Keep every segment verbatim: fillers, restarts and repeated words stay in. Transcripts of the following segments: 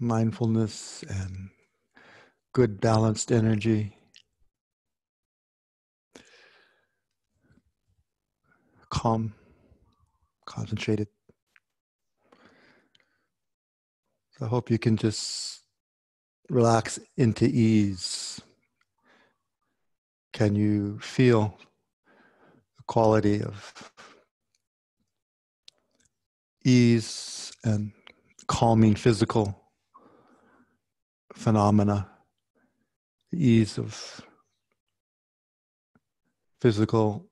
mindfulness and good balanced energy. Calm, concentrated. So I hope you can just relax into ease. Can you feel the quality of ease and calming physical phenomena, the ease of physical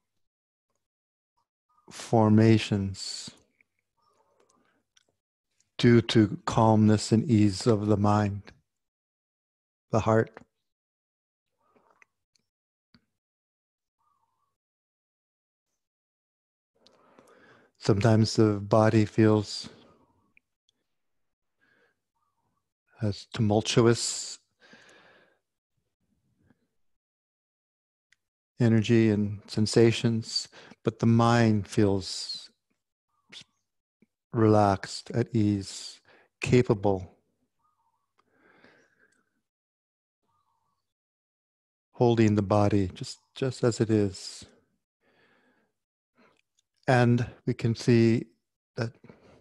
formations due to calmness and ease of the mind, the heart. Sometimes the body feels as tumultuous energy and sensations, but the mind feels relaxed, at ease, capable, holding the body just, just as it is. And we can see that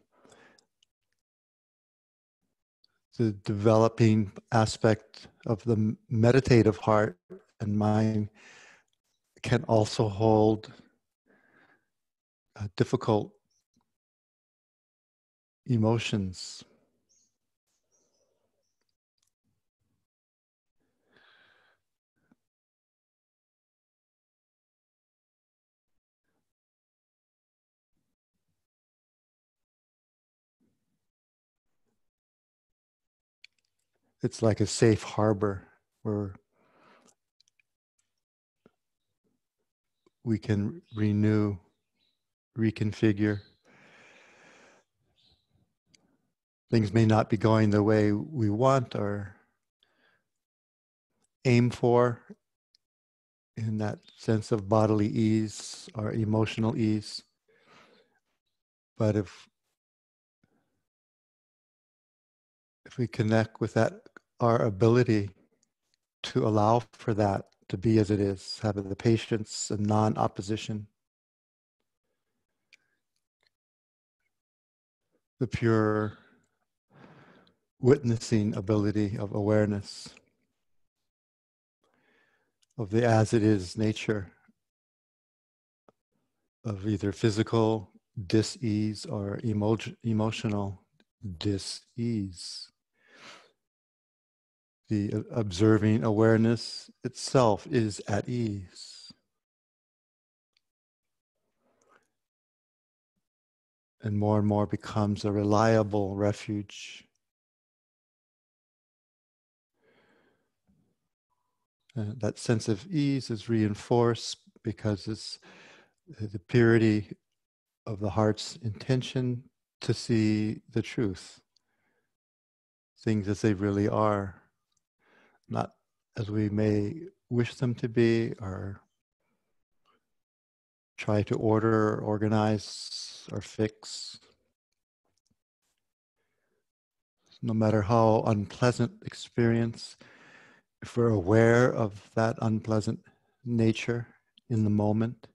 the developing aspect of the meditative heart and mind can also hold uh, difficult emotions. It's like a safe harbor where we can renew, reconfigure. Things may not be going the way we want or aim for in that sense of bodily ease or emotional ease. But if if we connect with that, our ability to allow for that to be as it is, having the patience and non-opposition, the pure witnessing ability of awareness of the as it is nature of either physical dis-ease or emo- emotional dis-ease. The observing awareness itself is at ease. And more and more becomes a reliable refuge. Uh, that sense of ease is reinforced because it's the purity of the heart's intention to see the truth, things as they really are, not as we may wish them to be or try to order, or organize, or fix. No matter how unpleasant experience, if we're aware of that unpleasant nature in the moment,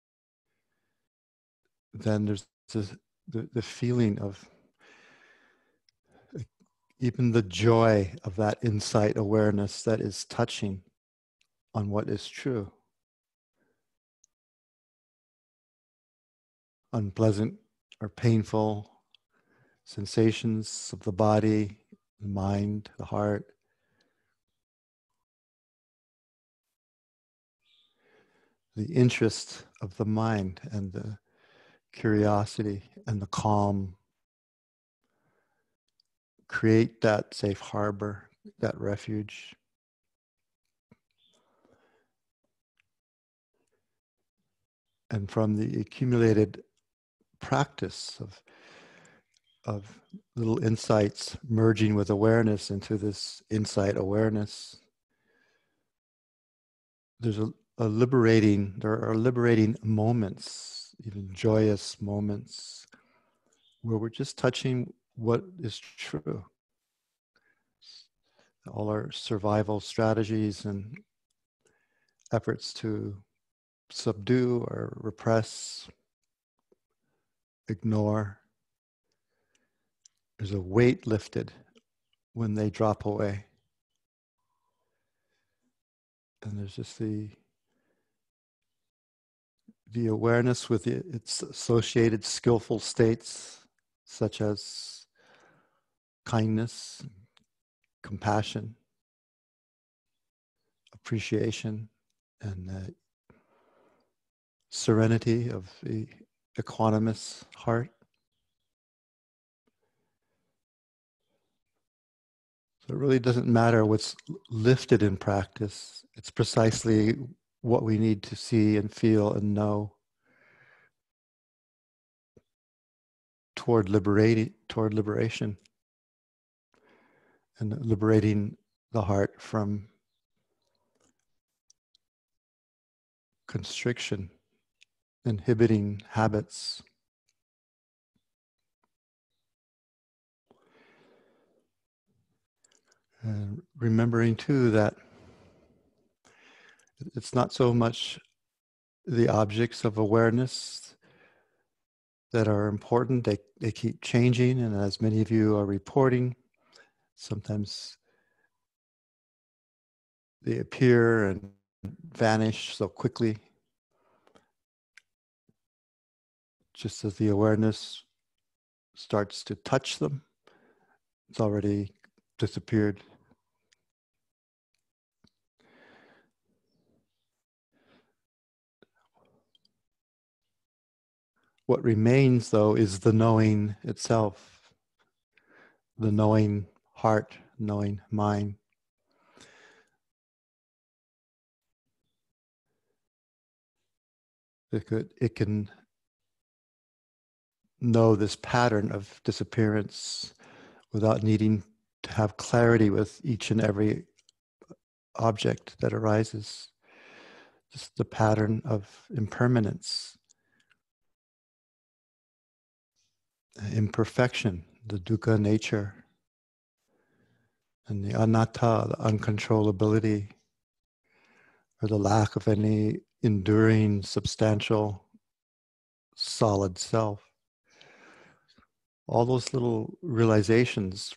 then there's this, the, the feeling of even the joy of that insight awareness that is touching on what is true. Unpleasant or painful sensations of the body, the mind, the heart. The interest of the mind and the curiosity and the calm create that safe harbor, that refuge. And from the accumulated practice of, of little insights merging with awareness into this insight awareness, there's a, a liberating, there are liberating moments, even joyous moments, where we're just touching what is true. all our survival strategies and efforts to subdue or repress, ignore. There's a weight lifted when they drop away. And there's just the, the awareness with the, its associated skillful states, such as kindness, compassion, appreciation, and the serenity of the equanimous heart. So it really doesn't matter what's lifted in practice. It's precisely what we need to see and feel and know toward liberating, toward liberation, and liberating the heart from constriction, inhibiting habits. And remembering too that it's not so much the objects of awareness that are important. They, they keep changing, and as many of you are reporting, sometimes they appear and vanish so quickly, just as the awareness starts to touch them, it's already disappeared. What remains, though, is the knowing itself, the knowing heart, knowing mind. It, could, it can know this pattern of disappearance without needing to have clarity with each and every object that arises. Just the pattern of impermanence, imperfection, the dukkha nature, and the anatta, the uncontrollability, or the lack of any enduring, substantial, solid self. All those little realizations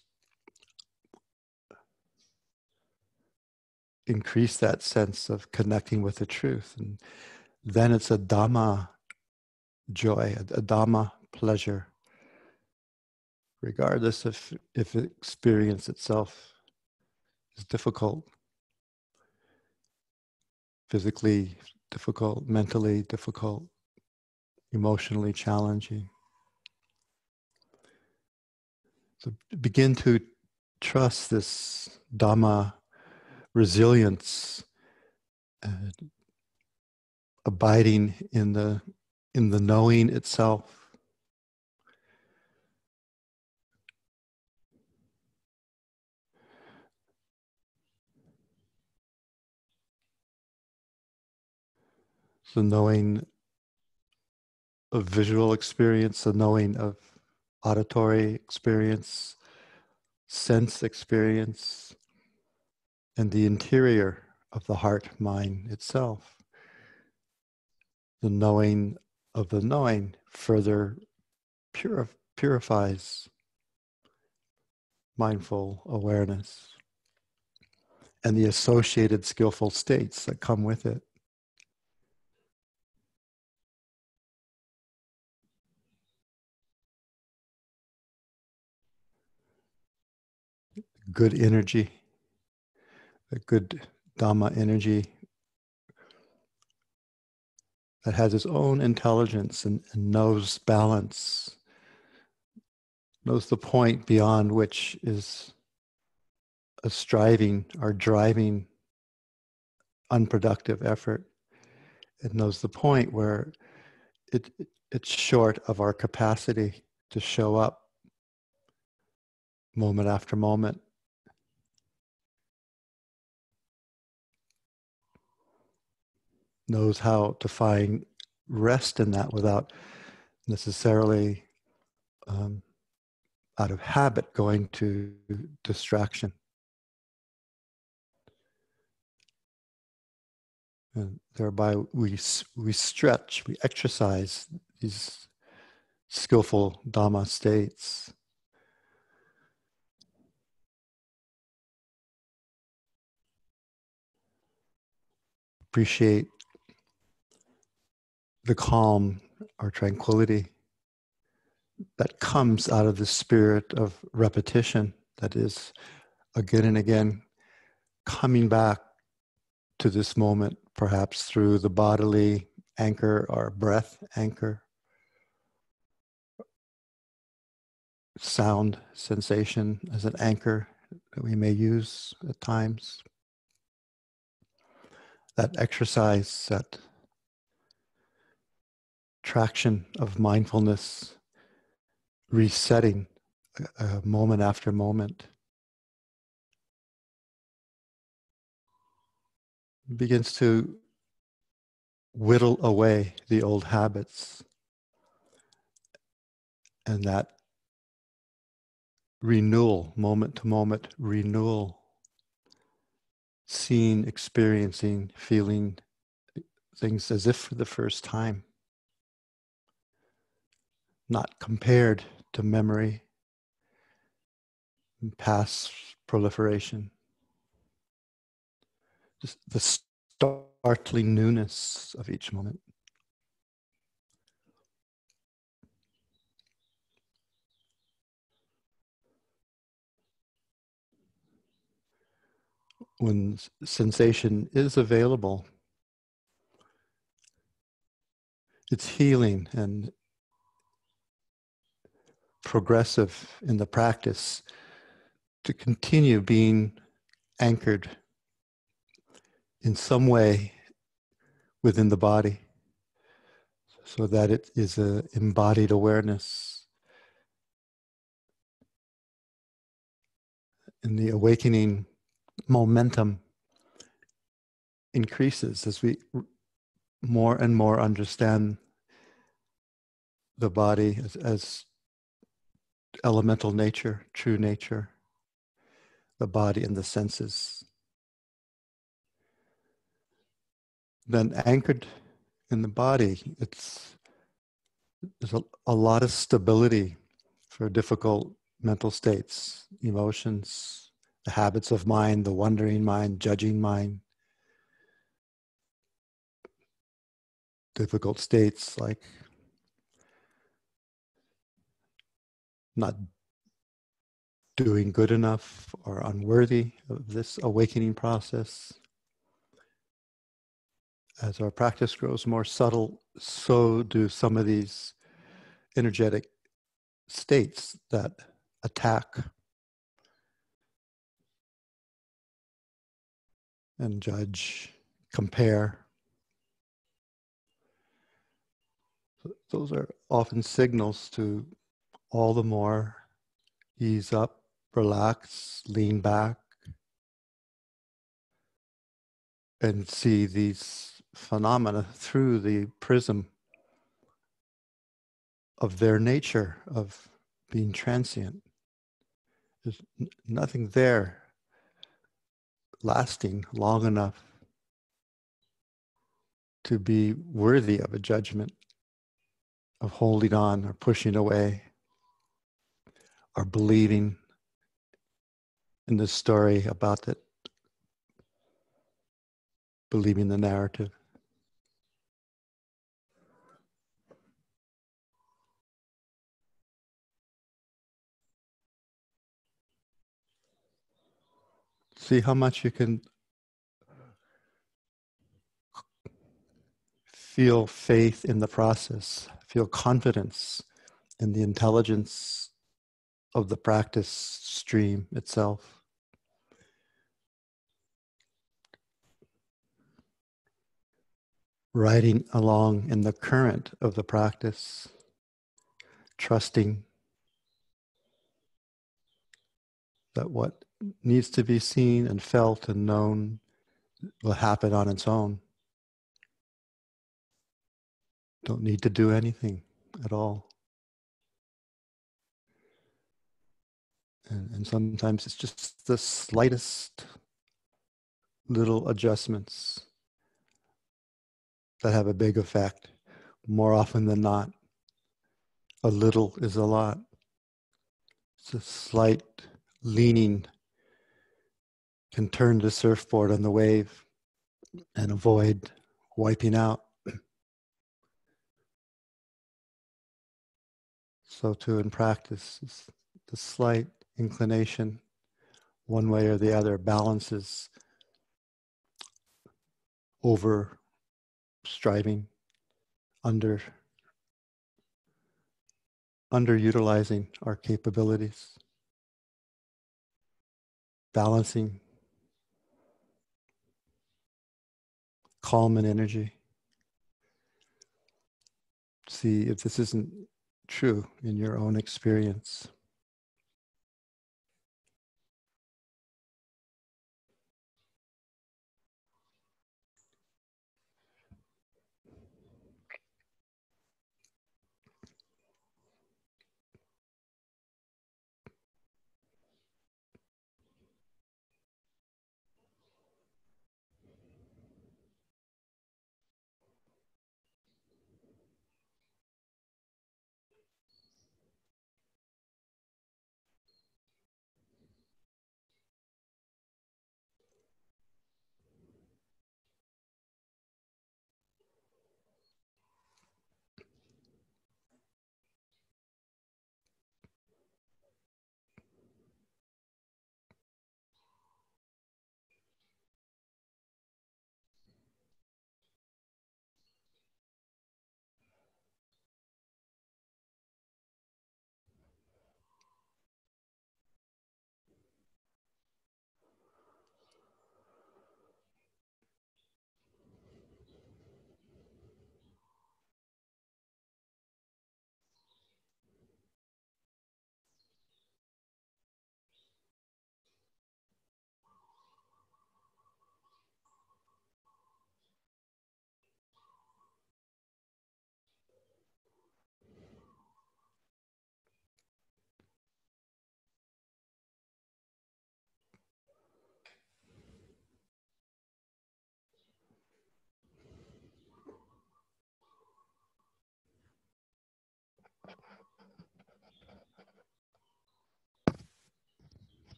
increase that sense of connecting with the truth. And then it's a Dhamma joy, a Dhamma pleasure, regardless if, if the experience itself is difficult, physically difficult, mentally difficult, emotionally challenging. So begin to trust this Dhamma resilience, uh, abiding in the in the knowing itself. The knowing of visual experience, the knowing of auditory experience, sense experience, and the interior of the heart mind itself. The knowing of the knowing further purif- purifies mindful awareness and the associated skillful states that come with it. Good energy, a good Dhamma energy that has its own intelligence and, and knows balance, knows the point beyond which is a striving or driving unproductive effort. It knows the point where it, it it's short of our capacity to show up moment after moment. Knows how to find rest in that without necessarily um, out of habit going to distraction. And thereby we, we stretch, we exercise these skillful Dhamma states. Appreciate the calm or tranquility that comes out of the spirit of repetition, that is, again and again, coming back to this moment, perhaps through the bodily anchor or breath anchor, sound sensation as an anchor that we may use at times. That exercise, that traction of mindfulness, resetting uh, moment after moment, begins to whittle away the old habits, and that renewal, moment to moment renewal, seeing, experiencing, feeling things as if for the first time, not compared to memory and past proliferation. Just the startling newness of each moment. When sensation is available, it's healing and progressive in the practice to continue being anchored in some way within the body, so that it is an embodied awareness. And the awakening momentum increases as we more and more understand the body as, as elemental nature, true nature, the body and the senses. Then anchored in the body, it's there's a, a lot of stability for difficult mental states, emotions, the habits of mind, the wandering mind, judging mind, difficult states like not doing good enough or unworthy of this awakening process. As our practice grows more subtle, so do some of these energetic states that attack and judge, compare. Those are often signals to all the more ease up, relax, lean back, and see these phenomena through the prism of their nature of being transient. There's n- nothing there lasting long enough to be worthy of a judgment, of holding on or pushing away or believing in the story about it, believing the narrative. See how much you can feel faith in the process, feel confidence in the intelligence of the practice stream itself. Riding along in the current of the practice, trusting that what needs to be seen and felt and known will happen on its own. Don't need to do anything at all. And, and sometimes it's just the slightest little adjustments that have a big effect. More often than not, a little is a lot. It's a slight leaning can turn the surfboard on the wave and avoid wiping out. So too in practice, the slight inclination one way or the other balances over striving, under underutilizing our capabilities, balancing calm and energy. See if this isn't true in your own experience.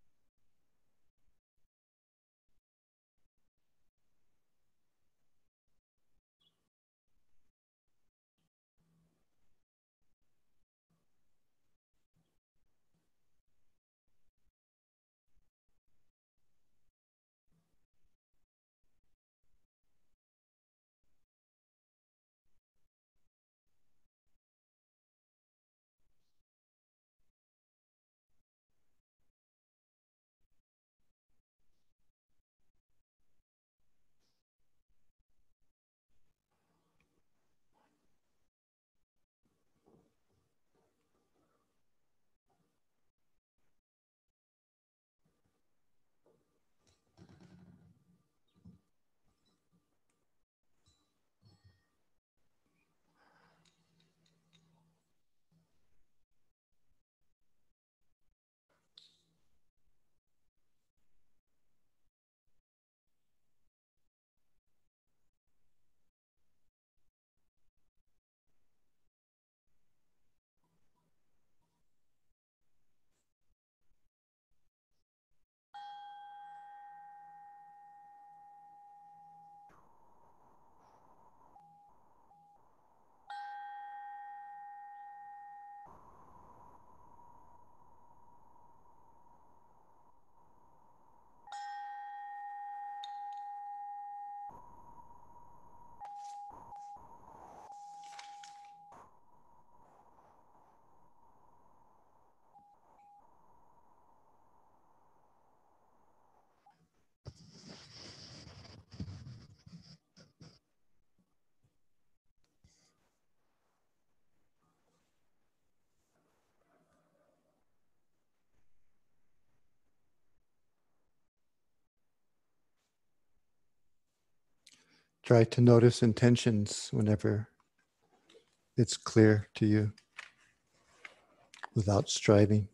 Try to notice intentions whenever it's clear to you without striving.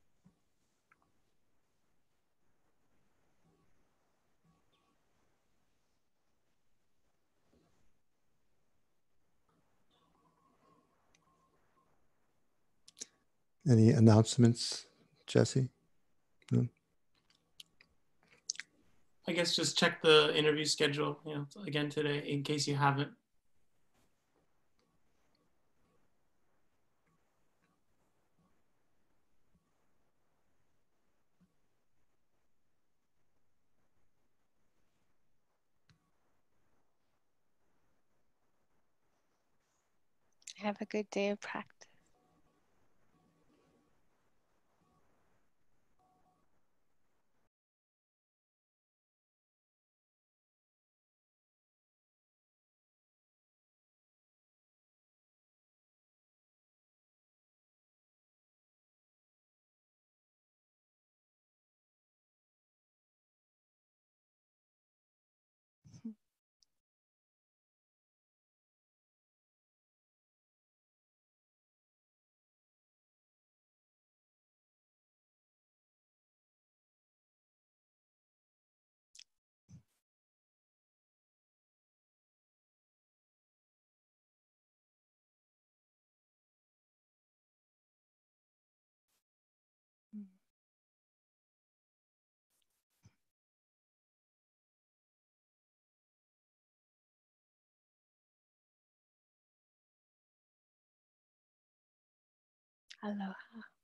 Any announcements, Jesse? No? I guess just check the interview schedule, you know, again today in case you haven't. Have a good day of practice. Aloha.